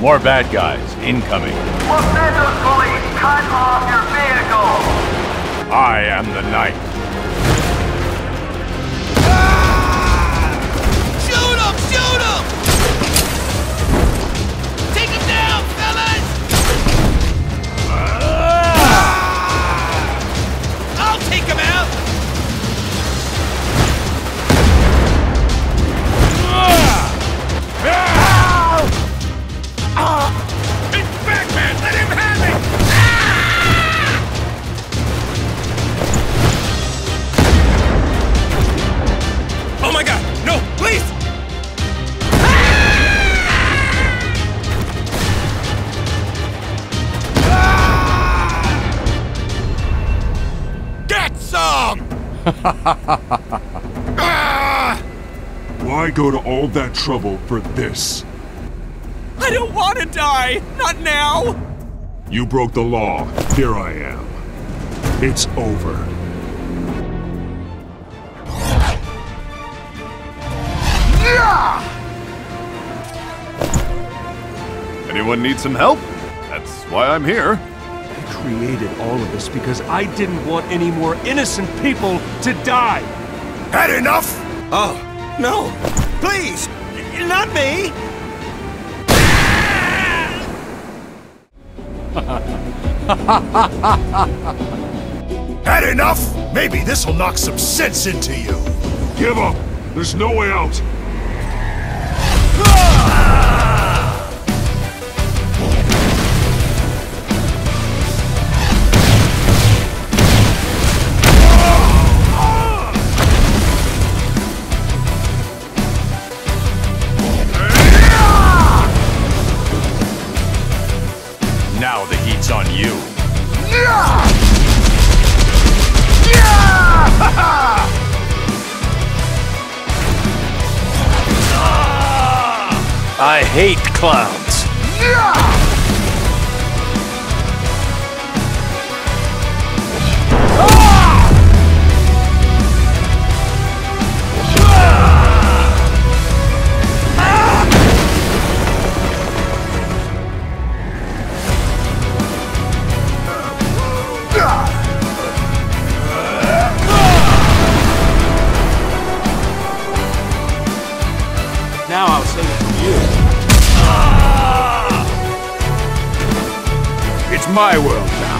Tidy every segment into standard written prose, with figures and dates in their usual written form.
More bad guys incoming. Los Angeles Police, cut off your vehicle! I am the knight. Shoot him! Shoot him! Take him down, fellas! I'll take him out! It's Batman! Let him have it! Oh my god! No! Please! Get some! Why go to all that trouble for this? I don't want to die! Not now! You broke the law. Here I am. It's over. Anyone need some help? That's why I'm here. I created all of this because I didn't want any more innocent people to die! Had enough? Oh, no! Please! Not me! Had enough? Maybe this'll knock some sense into you. Give up! There's no way out! Now the heat's on you. I hate clowns. Now I'll sing it for you. It's my world now.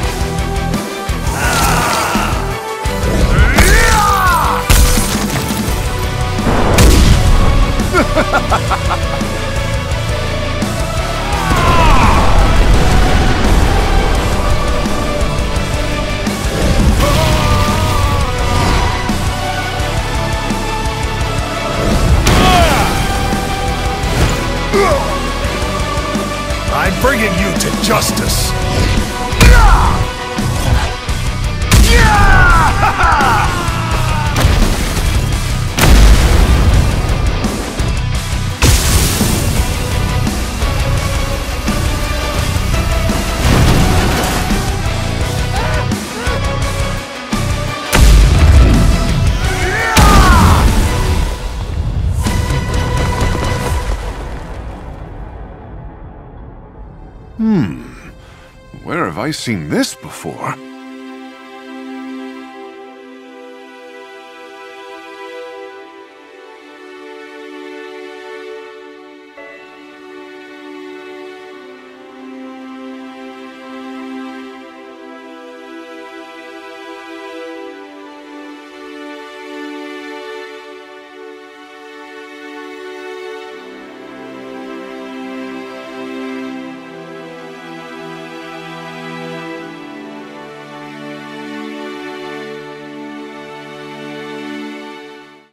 I'm bringing you to justice. Where have I seen this before?